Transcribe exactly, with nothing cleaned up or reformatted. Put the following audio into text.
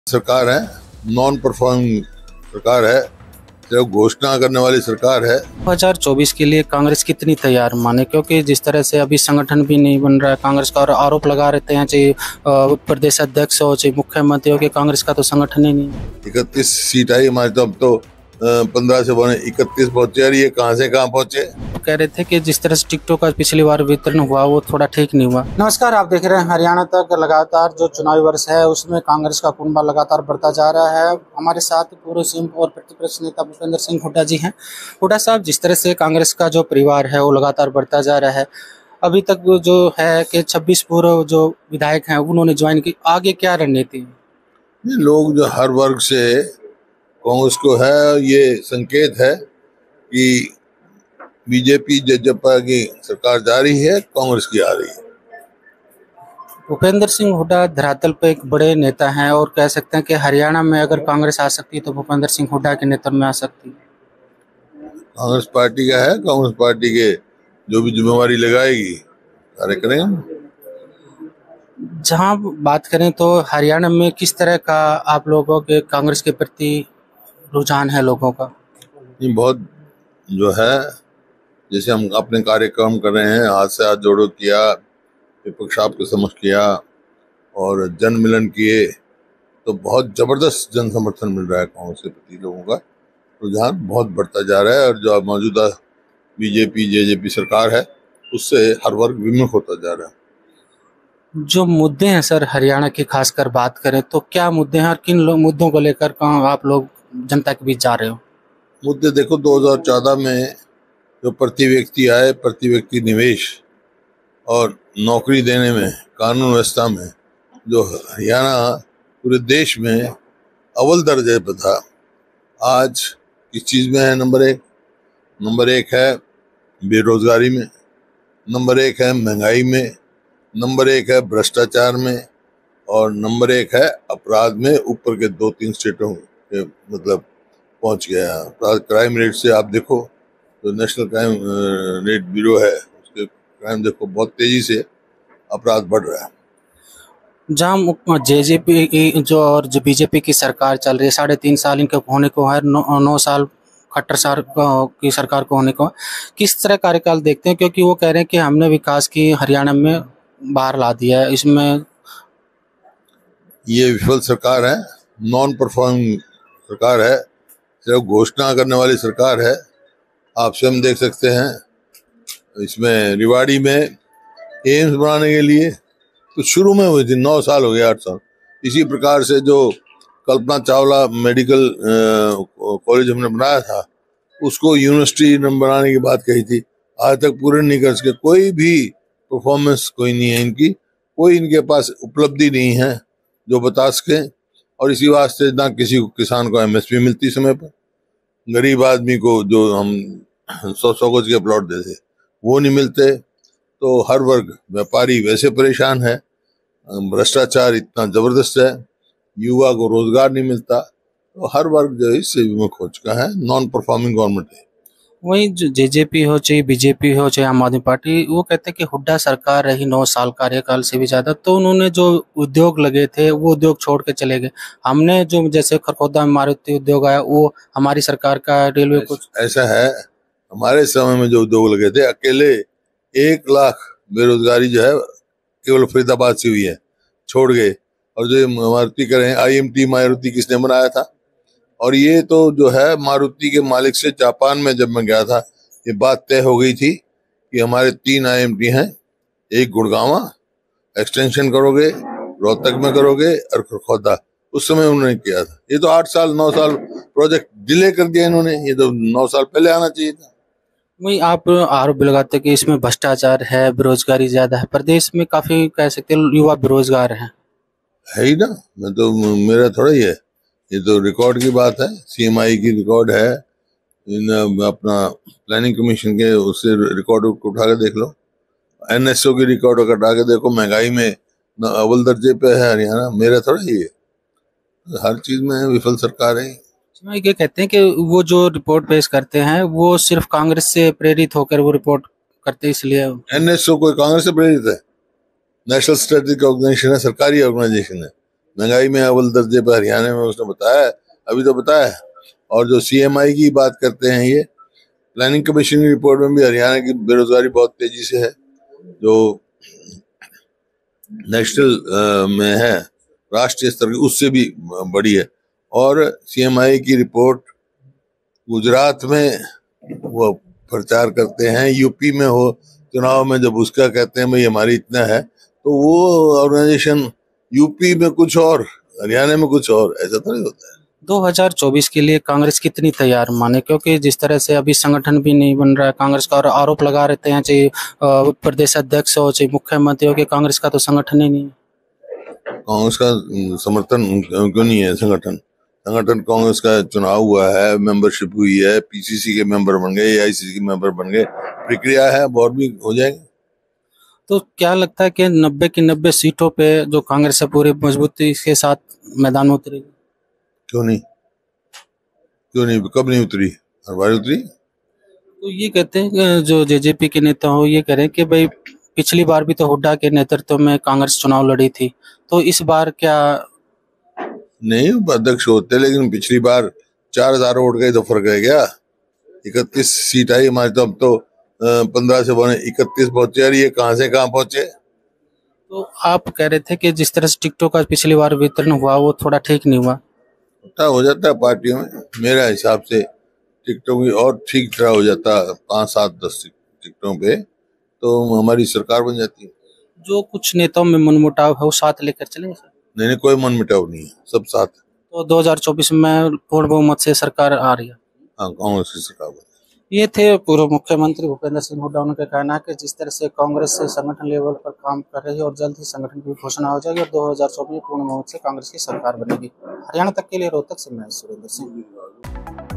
सरकार है, non performing सरकार है, सिर्फ घोषणा करने वाली सरकार है। दो हज़ार चौबीस के लिए कांग्रेस कितनी तैयार माने, क्योंकि जिस तरह से अभी संगठन भी नहीं बन रहा है कांग्रेस का, और आरोप लगा रहते हैं चाहे प्रदेश अध्यक्ष हो चाहे मुख्यमंत्री हो कि कांग्रेस का तो संगठन ही नहीं है। इकतीस सीट आई हमारे, तो अब तो पंद्रह से बने इकतीस पहुंचे, और ये कहां से कहां पहुंचे। कह रहे थे कि जिस तरह से टिकटों का पिछली बार वितरण हुआ वो थोड़ा ठीक नहीं हुआ। नमस्कार, आप देख रहे हैं हरियाणा तक। लगातार जो चुनावी वर्ष है उसमें कांग्रेस का कुनबा लगातार बढ़ता जा रहा है। हमारे साथ पूर्व सीएम और प्रतिपक्ष नेता भूपेंद्र सिंह हुड्डा जी हैं। हुड्डा साहब, जिस तरह से कांग्रेस का जो परिवार है वो लगातार बढ़ता जा रहा है, अभी तक जो है कि छब्बीस पूर्व जो विधायक हैं उन्होंने ज्वाइन की, आगे क्या रणनीति है? लोग जो हर वर्ग से कांग्रेस को है, ये संकेत है कि बीजेपी जजपा की सरकार जा रही है, कांग्रेस की आ रही है। भूपेंद्र सिंह हुड्डा धरातल पे एक बड़े नेता हैं और कह सकते हैं कि हरियाणा में अगर कांग्रेस आ सकती है तो भूपेंद्र सिंह हुड्डा के नेतृत्व में आ सकती है। कांग्रेस पार्टी का है, कांग्रेस पार्टी के जो भी जिम्मेवारी लगाएगी कार्य करेंगे। जहां बात करें तो हरियाणा में किस तरह का आप लोगों के कांग्रेस के प्रति रुझान है लोगों का? ये बहुत जो है, जैसे हम अपने कार्यक्रम कर रहे हैं, हाथ से हाथ जोड़ो किया, विपक्ष आपके समक्ष किया और जन मिलन किए, तो बहुत जबरदस्त जन समर्थन मिल रहा है कांग्रेस के प्रति। लोगों का रुझान बहुत बढ़ता जा रहा है, और जो मौजूदा बीजेपी जेजेपी सरकार है उससे हर वर्ग विमुख होता जा रहा है। जो मुद्दे हैं सर हरियाणा की खासकर बात करें तो क्या मुद्दे हैं और किन मुद्दों को लेकर आप लोग जनता के बीच जा रहे हो? मुद्दे देखो, दो हज़ार चौदह में जो प्रति व्यक्ति आय, प्रति व्यक्ति निवेश और नौकरी देने में, कानून व्यवस्था में जो हरियाणा पूरे देश में अव्वल दर्जे पर था, आज किस चीज़ में है? नंबर एक नंबर एक है बेरोजगारी में, नंबर एक है महंगाई में, नंबर एक है भ्रष्टाचार में, और नंबर एक है अपराध में। ऊपर के दो तीन स्टेटों के मतलब पहुंच गया अपराध। क्राइम रेट से आप देखो, तो नेशनल क्राइम रेट ब्यूरो है, उसके क्राइम देखो, बहुत तेजी से अपराध बढ़ रहा है। जहाँ जेजेपी की जो और जो बीजेपी की सरकार चल रही है, साढ़े तीन साल इनके होने को है, नौ, नौ साल खट्टर सार की सरकार को होने को, किस तरह कार्यकाल देखते हैं? क्योंकि वो कह रहे हैं कि हमने विकास की हरियाणा में बाहर ला दिया है। इसमें ये विफल सरकार है, नॉन परफॉर्मिंग सरकार है, सिर्फ घोषणा करने वाली सरकार है। आप स्वयं देख सकते हैं, इसमें रिवाड़ी में एम्स बनाने के लिए तो शुरू में हुई थी, नौ साल हो गए, आठ साल। इसी प्रकार से जो कल्पना चावला मेडिकल कॉलेज हमने बनाया था, उसको यूनिवर्सिटी बनाने की बात कही थी, आज तक पूरे नहीं कर सके। कोई भी परफॉर्मेंस कोई नहीं है इनकी, कोई इनके पास उपलब्धि नहीं है जो बता सके। और इसी वास्ते ना किसी को, किसान को एमएसपी मिलती समय पर, गरीब आदमी को जो हम सौ सौ गज के प्लॉट देते वो नहीं मिलते, तो हर वर्ग, व्यापारी वैसे परेशान है, भ्रष्टाचार इतना जबरदस्त है, युवा को रोजगार नहीं मिलता, तो हर वर्ग जो है इससे विमुख हो चुका है। नॉन परफॉर्मिंग गवर्नमेंट है। वही जो जेजेपी हो चाहे बीजेपी हो चाहे आम आदमी पार्टी, वो कहते हैं कि हुड्डा सरकार रही नौ साल कार्यकाल से भी ज्यादा, तो उन्होंने जो उद्योग लगे थे वो उद्योग छोड़ के चले गए। हमने जो जैसे खरखोदा में मारुति उद्योग आया वो हमारी सरकार का, रेलवे कुछ ऐसा है। हमारे समय में जो उद्योग लगे थे, अकेले एक लाख बेरोजगारी जो है केवल फरीदाबाद से हुई है, छोड़ गए। और जो मारुति करें, आईएमटी मारुति किसने बनाया था? और ये तो जो है मारुति के मालिक से जापान में जब मैं गया था, ये बात तय हो गई थी कि हमारे तीन आईएमटी हैं, एक गुड़गांव एक्सटेंशन करोगे, रोहतक में करोगे और खरखोदा। उस समय उन्होंने किया था। ये तो आठ साल नौ साल प्रोजेक्ट डिले कर दिया इन्होंने, ये तो नौ साल पहले आना चाहिए था। वही आप आरोप लगाते हैं कि इसमें भ्रष्टाचार है, बेरोजगारी ज्यादा है, प्रदेश में काफी कह सकते हैं युवा बेरोजगार है है ही ना। मैं तो, मेरा थोड़ा ही है, ये तो रिकॉर्ड की बात है, सीएमआई की रिकॉर्ड है, इन अपना प्लानिंग कमीशन के उससे रिकॉर्ड उठा के देख लो, एनएसओ की रिकॉर्ड उठा के देखो। महंगाई में अव्वल दर्जे पे है हरियाणा, मेरा थोड़ा ही है, हर चीज में विफल सरकार है। ये कहते हैं कि वो जो रिपोर्ट पेश करते हैं वो सिर्फ कांग्रेस से प्रेरित होकर वो रिपोर्ट करते हैं, इसलिए एनएसओ कोई कांग्रेस से प्रेरित है? नेशनल स्ट्रेटेजिक ऑर्गेनाइजेशन है, सरकारी ऑर्गेनाइजेशन है, महंगाई में अव्वल दर्जे पर हरियाणा में, उसने बताया है, अभी तो बताया है। और जो सीएमआई की बात करते हैं, ये प्लानिंग कमीशन की रिपोर्ट में भी हरियाणा की बेरोजगारी बहुत तेजी से है, जो नेशनल में है, राष्ट्रीय स्तर की, उससे भी बड़ी है। और सीएमआई की रिपोर्ट गुजरात में वो प्रचार करते हैं, यूपी में हो चुनाव में जब उसका कहते हैं भाई हमारी इतना है, तो वो ऑर्गेनाइजेशन यूपी में कुछ और हरियाणा में कुछ और, ऐसा तो नहीं होता है। दो हज़ार चौबीस के लिए कांग्रेस कितनी तैयार माने, क्योंकि जिस तरह से अभी संगठन भी नहीं बन रहा है कांग्रेस का, और आरोप लगा रहते हैं चाहे प्रदेश अध्यक्ष हो चाहे मुख्यमंत्री हो कि कांग्रेस का तो संगठन ही नहीं है। कांग्रेस का समर्थन क्यों नहीं है? संगठन संगठन कांग्रेस का चुनाव हुआ है, मेंबरशिप हुई है, पीसीसी के मेंबर बन गए, एआईसीसी के मेंबर बन गए, प्रक्रिया है, और भी हो जाएंगे। तो क्या लगता है कि नब्बे की नब्बे सीटों पे जो कांग्रेस है पूरी मजबूती के साथ मैदान में उतरेगी? क्यों नहीं क्यों नहीं कब नहीं उतरी? हर बार उतरी। तो ये कहते हैं कि जो जेजेपी के नेता हो ये कह रहे हैं कि भाई पिछली बार भी तो हुड्डा के नेतृत्व में कांग्रेस चुनाव लड़ी थी, तो इस बार क्या नहीं अध्यक्ष होते, लेकिन पिछली बार चार हजार वोट गए तो फर्क रह गया। इकतीस सीट आई हमारे, तो अब तो पंद्रह से बने इकतीस पहुंचे, और ये कहां से कहां पहुंचे। तो आप कह रहे थे कि जिस तरह से टिकटों का पिछली बार वितरण हुआ वो थोड़ा ठीक नहीं हुआ। होता हो जाता है पार्टियों में, मेरा हिसाब से टिकटों की और ठीक तरह हो जाता, पांच सात दस टिकटों पे तो हमारी सरकार बन जाती है। जो कुछ नेताओं में मनमुटाव है वो साथ लेकर चलेंगे सर? नहीं नहीं, कोई मन मिटाव नहीं है, सब साथ। तो दो हज़ार चौबीस में पूर्ण बहुमत से सरकार आ रही है। हाँ, कांग्रेस की सरकार बन। ये थे पूर्व मुख्यमंत्री भूपेंद्र सिंह हुड्डा। उनका कहना है कि जिस तरह से कांग्रेस से संगठन लेवल पर काम कर रही है और जल्द ही संगठन की घोषणा हो जाएगी और दो हज़ार चौबीस में पूर्ण बहुमत से कांग्रेस की सरकार बनेगी। हरियाणा तक के लिए रोहतक से मैं सुरेंद्र सिंह।